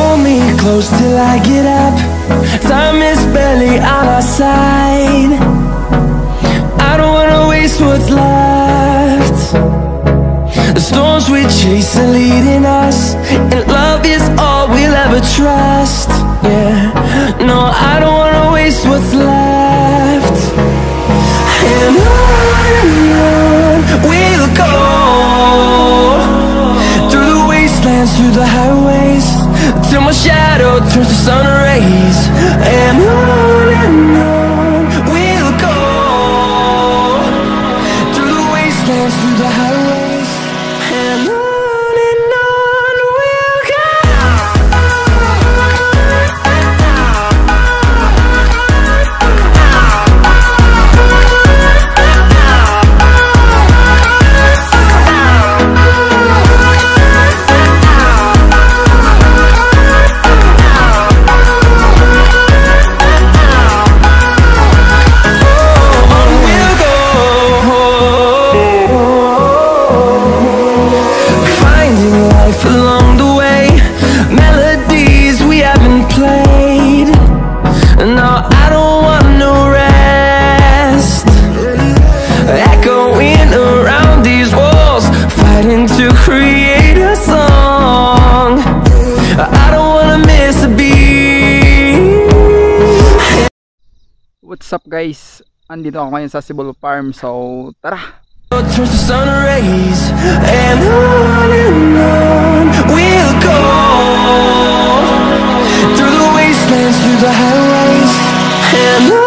hold me close till I get up. Time is barely on our side. I don't wanna waste what's left. The storms we chase are leading us, and love is all we'll ever trust. Yeah, no, I don't wanna waste what's left. And on we'll go, through the wastelands, through the highways, till my shadow turns to sun rays. And on we'll go, through the wastelands, through the highways, and on we'll go. Along the way, melodies we haven't played. No, I don't want no rest. Echoing around these walls, fighting to create a song. I don't wanna miss a beat. What's up guys? Andito ako ngayon sa Cibolo Farm. So tara! Turns to sun rays, and on we'll go, through the wastelands, through the highways, and on we'll go.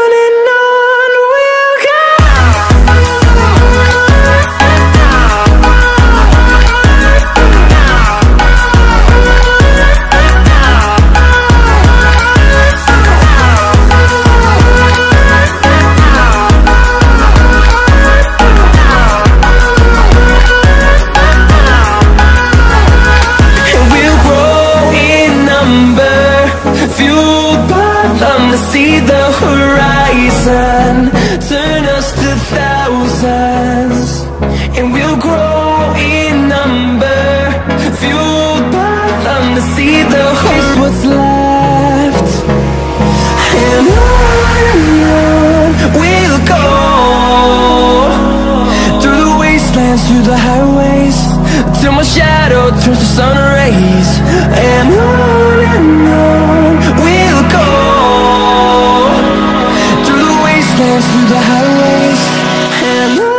To see the horizon, turn us to thousands, and we'll grow in number, fueled by them to see the host what's left. And on we'll go, through the wastelands, through the highways, till my shadow turns to sun rays. And on we'll go, through the highways, and